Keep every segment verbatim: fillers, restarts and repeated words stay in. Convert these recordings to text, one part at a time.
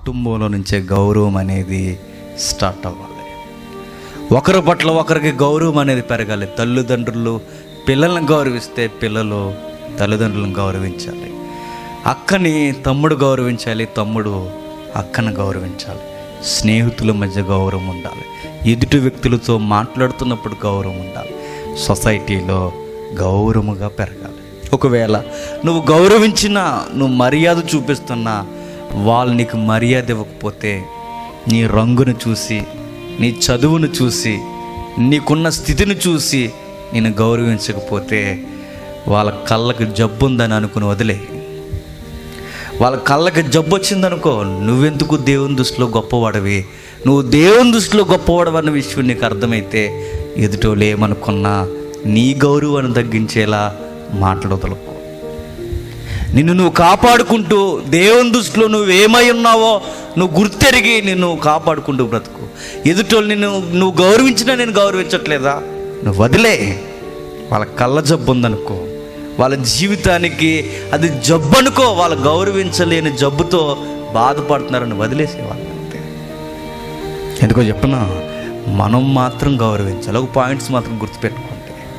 కుటుంబంలో నుంచే గౌరవం అనేది స్టార్ట్ అవ్వాలి. ఒకరి పట్ల ఒకరికి గౌరవం అనేది పెరగాలి. తల్లిదండ్రులు పిల్లల్ని గౌరవిస్తే పిల్లలు తల్లిదండ్రులను గౌరవించాలి. అక్కని తమ్ముడు గౌరవించాలి, తమ్ముడు అక్కను గౌరవించాలి. స్నేహితుల మధ్య గౌరవం ఉండాలి. ఎదుటి వ్యక్తులతో మాట్లాడుతున్నప్పుడు గౌరవం ఉండాలి. సొసైటీలో గౌరవముగా పెరగాలి. ఒకవేళ నువ్వు గౌరవించినా, నువ్వు మర్యాద చూపిస్తున్నా, వాళ్ళు నీకు మర్యాద ఇవ్వకపోతే, నీ రంగును చూసి, నీ చదువును చూసి, నీకున్న స్థితిని చూసి నేను గౌరవించకపోతే, వాళ్ళ కళ్ళకి జబ్బు ఉందని అనుకుని వదిలే. వాళ్ళ కళ్ళకి జబ్బు వచ్చిందనుకో, నువ్వెందుకు దేవుని దృష్టిలో గొప్పవాడివి, నువ్వు దేవుని దృష్టిలో గొప్పవాడవు అన్న విషయం నీకు అర్థమైతే, ఎదుటోళ్ళు ఏమనుకున్నా నీ గౌరవాన్ని తగ్గించేలా మాట్లాడదలుకో. నిన్ను నువ్వు కాపాడుకుంటూ దేవుని దృష్టిలో నువ్వు ఏమై ఉన్నావో నువ్వు గుర్తెరిగి నిన్ను కాపాడుకుంటూ బ్రతుకు. ఎదుటోళ్ళు నిన్ను నువ్వు గౌరవించినా నేను గౌరవించట్లేదా, నువ్వు వదిలే. వాళ్ళ కళ్ళ జబ్బు ఉందనుకో, వాళ్ళ జీవితానికి అది జబ్బు అనుకో, వాళ్ళు గౌరవించలేని జబ్బుతో బాధపడుతున్నారని వదిలేసేవాళ్ళు అంతే. ఎందుకో చెప్పనా, మనం మాత్రం గౌరవించాలి. ఒక పాయింట్స్ మాత్రం గుర్తుపెట్టుకోండి.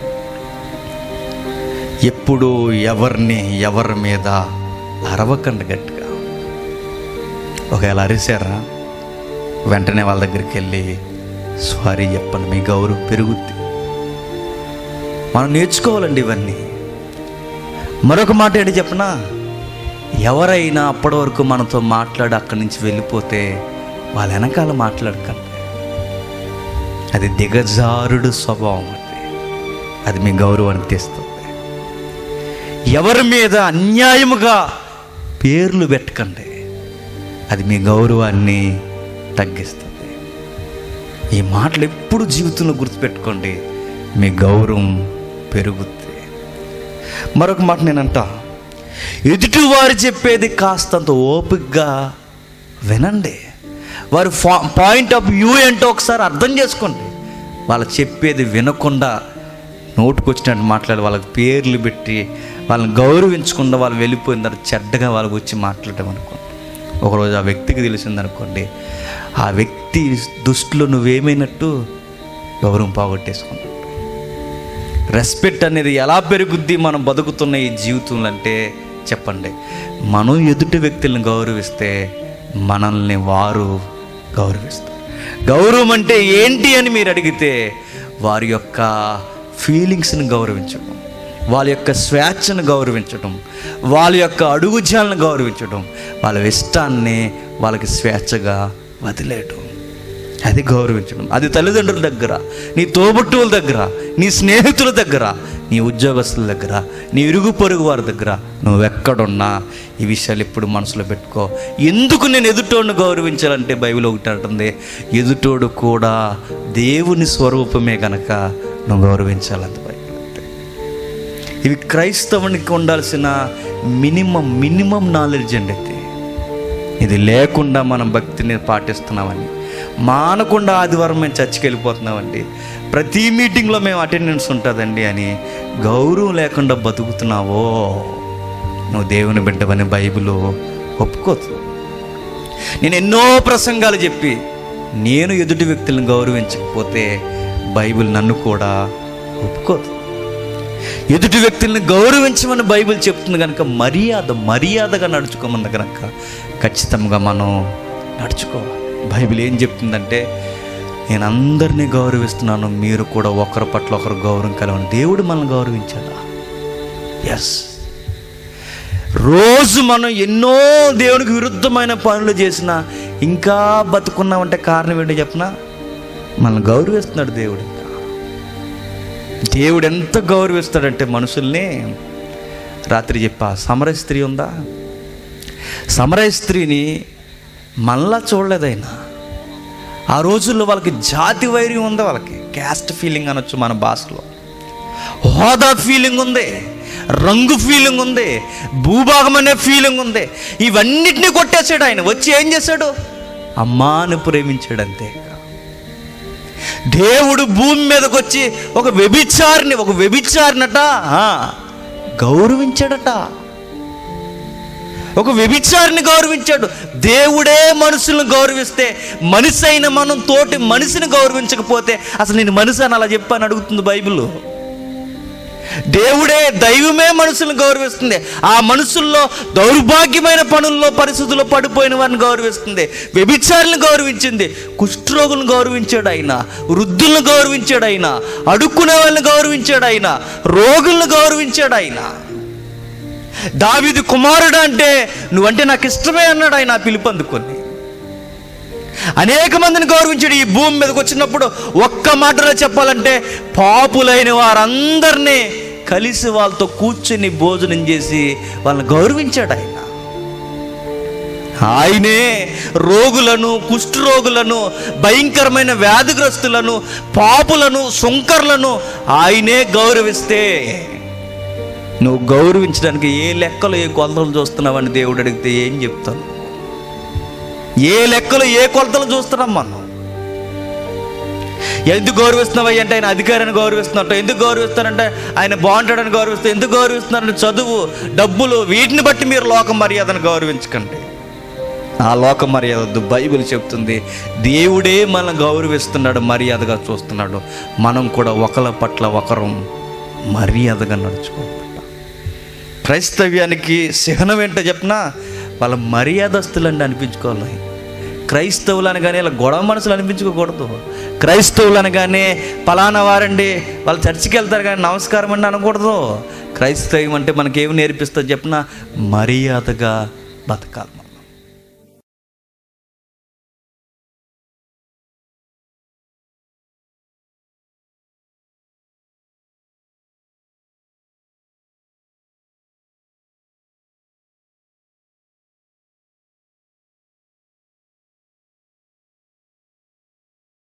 ఎప్పుడు ఎవరిని ఎవరి మీద అరవకండి గట్టిగా. ఒకవేళ అరిసారా, వెంటనే వాళ్ళ దగ్గరికి వెళ్ళి సారీ చెప్పండి, మీ గౌరవం పెరుగుద్ది. మనం నేర్చుకోవాలండి ఇవన్నీ. మరొక మాట ఏంటి చెప్పనా, ఎవరైనా అప్పటి వరకు మనతో మాట్లాడి అక్కడి నుంచి వెళ్ళిపోతే వాళ్ళ వెనకాల మాట్లాడకండి. అది దిగజారుడు స్వభావం. అది అది మీ గౌరవాన్ని తెస్తుంది. ఎవరి మీద అన్యాయముగా పేర్లు పెట్టకండి, అది మీ గౌరవాన్ని తగ్గిస్తుంది. ఈ మాటలు ఎప్పుడు జీవితంలో గుర్తుపెట్టుకోండి, మీ గౌరవం పెరుగుద్ది. మరొక మాట నేనంట, ఎదుటి వారు చెప్పేది కాస్తంత ఓపికగా వినండి. వారి పాయింట్ ఆఫ్ వ్యూ ఏంటో ఒకసారి అర్థం చేసుకోండి. వాళ్ళు చెప్పేది వినకుండా నోటుకొచ్చినట్టు మాట్లాడి వాళ్ళకి పేర్లు పెట్టి వాళ్ళని గౌరవించకుండా వాళ్ళు వెళ్ళిపోయిన తర్వాత చెడ్డగా వాళ్ళకి వచ్చి మాట్లాడటం అనుకోండి. ఒకరోజు ఆ వ్యక్తికి తెలిసిందనుకోండి, ఆ వ్యక్తి దృష్టిలో నువ్వేమైనట్టు గౌరవం పోగొట్టేసుకున్నట్టు. రెస్పెక్ట్ అనేది ఎలా పెరుగుద్ది మనం బతుకుతున్న ఈ జీవితంలో అంటే చెప్పండి, మనం ఎదుటి వ్యక్తులను గౌరవిస్తే మనల్ని వారు గౌరవిస్తారు. గౌరవం అంటే ఏంటి అని మీరు అడిగితే, వారి యొక్క ఫీలింగ్స్ని గౌరవించడం, వాళ్ళ యొక్క స్వేచ్ఛను గౌరవించడం, వాళ్ళ యొక్క అడుగుజాలను గౌరవించడం, వాళ్ళ ఇష్టాన్ని వాళ్ళకి స్వేచ్ఛగా వదిలేయడం, అది గౌరవించడం. అది తల్లిదండ్రుల దగ్గర, నీ తోబుట్టువుల దగ్గర, నీ స్నేహితుల దగ్గర, నీ ఉద్యోగస్తుల దగ్గర, నీ ఇరుగు పొరుగు వారి దగ్గర, నువ్వెక్కడున్నా ఈ విషయాలు ఎప్పుడు మనసులో పెట్టుకో. ఎందుకు నేను ఎదుటోడిని గౌరవించాలంటే బైబిల్ ఒకటి అంటుంది, ఎదుటోడు కూడా దేవుని స్వరూపమే కనుక నువ్వు గౌరవించాలంత బైబిల్ అంతే. ఇవి క్రైస్తవునికి ఉండాల్సిన మినిమం మినిమం నాలెడ్జ్ అండి. అయితే ఇది లేకుండా మనం భక్తిని పాటిస్తున్నామని, మానకుండా ఆదివారం మేము చర్చికి వెళ్ళిపోతున్నామండి, ప్రతి మీటింగ్లో మేము అటెండెన్స్ ఉంటుందండి అని గౌరవం లేకుండా బతుకుతున్నావో నువ్వు దేవుని బిడ్డవని బైబిల్ ఒప్పుకోదు. నేను ఎన్నో ప్రసంగాలు చెప్పి నేను ఎదుటి వ్యక్తులను గౌరవించకపోతే బైబిల్ నన్ను కూడా ఒప్పుకోదు. ఎదుటి వ్యక్తులను గౌరవించమని బైబిల్ చెప్తుంది కనుక మర్యాద మర్యాదగా నడుచుకోమని కనుక ఖచ్చితంగా మనం నడుచుకోవాలి. బైబిల్ ఏం చెప్తుందంటే, నేను అందరినీ గౌరవిస్తున్నాను, మీరు కూడా ఒకరి పట్ల ఒకరు గౌరవం కలవని. దేవుడు మనల్ని గౌరవించాడా? ఎస్. రోజు మనం ఎన్నో దేవునికి విరుద్ధమైన పనులు చేసినా ఇంకా బతుకున్నామంటే కారణం ఏంటో చెప్పనా, మనల్ని గౌరవిస్తున్నాడు దేవుడు. ఇంకా దేవుడు ఎంత గౌరవిస్తాడంటే మనుషుల్ని, రాత్రి చెప్పా, సమరయ స్త్రీ ఉందా, సమరయ స్త్రీని మనలా చూడలేదైనా. ఆ రోజుల్లో వాళ్ళకి జాతి వైర్యం ఉంది, వాళ్ళకి క్యాస్ట్ ఫీలింగ్ అనొచ్చు మన భాషలో, హోదా ఫీలింగ్ ఉంది, రంగు ఫీలింగ్ ఉంది, భూభాగం అనే ఫీలింగ్ ఉంది. ఇవన్నిటినీ కొట్టేశాడు ఆయన. వచ్చి ఏం చేశాడు? అమ్మాని ప్రేమించాడు అంతే. దేవుడు భూమి మీదకి వచ్చి ఒక వ్యభిచారిని ఒక వ్యభిచారినట గౌరవించాడట. ఒక వ్యభిచారిని గౌరవించాడు. దేవుడే మనుషులను గౌరవిస్తే మనిషి అయిన మనం తోటి మనిషిని గౌరవించకపోతే అసలు నేను మనిషి అని అలా చెప్పని అడుగుతుంది బైబిల్. దేవుడే, దైవమే మనుషులను గౌరవిస్తుంది. ఆ మనుషుల్లో దౌర్భాగ్యమైన పనుల్లో పరిస్థితుల్లో పడిపోయిన వారిని గౌరవిస్తుంది. వ్యభిచారులను గౌరవించింది, కుష్ఠరోగులను గౌరవించాడు ఆయన, వృద్ధులను గౌరవించాడు ఆయన, అడుక్కునే వాళ్ళని గౌరవించాడు ఆయన, రోగులను గౌరవించాడు ఆయన. దావీదు కుమారుడు అంటే నువ్వంటే నాకు ఇష్టమే అన్నాడు ఆయన ఆ పిలుపు అందుకొని. అనేక మందిని గౌరవించాడు. ఈ భూమి మీదకి వచ్చినప్పుడు ఒక్క మాటలో చెప్పాలంటే పాపులైన వారందరినీ కలిసి వాళ్ళతో కూర్చుని భోజనం చేసి వాళ్ళని గౌరవించాడు ఆయన. ఆయనే రోగులను, కుష్ఠరోగులను, భయంకరమైన వ్యాధిగ్రస్తులను, పాపులను, సుంకర్లను ఆయనే గౌరవిస్తే నువ్వు గౌరవించడానికి ఏ లెక్కలు ఏ కొలతలు చూస్తున్నావని దేవుడు అడిగితే ఏం చెప్తాను? ఏ లెక్కలు ఏ కొలతలు చూస్తున్నాం మనం? ఎందుకు గౌరవిస్తున్నావు అంటే ఆయన అధికారాన్ని గౌరవిస్తున్నట్టు, ఎందుకు గౌరవిస్తారంటే ఆయన బాగుంటాడని గౌరవిస్తారు, ఎందుకు గౌరవిస్తున్నారంటే చదువు, డబ్బులు, వీటిని బట్టి మీరు లోక మర్యాదను గౌరవించకండి. ఆ లోక మర్యాద వద్దు. బైబిల్ చెప్తుంది దేవుడే మనల్ని గౌరవిస్తున్నాడు, మర్యాదగా చూస్తున్నాడు. మనం కూడా ఒకరి పట్ల ఒకరు మర్యాదగా నడుచుకోవాలి. క్రైస్తవ్యానికి చిహ్నం ఏంటో చెప్పినా వాళ్ళ మర్యాదస్తులని అనిపించుకోవాలి. క్రైస్తవులు అనగానే ఇలా గొడవ మనసులు అనిపించుకోకూడదు. క్రైస్తవులు అనగానే పలానా వారండి వాళ్ళు చర్చికి వెళ్తారు కానీ నమస్కారం అండి అనకూడదు. క్రైస్తవం అంటే మనకేమి నేర్పిస్తుంది చెప్పినా మర్యాదగా బతకాలి.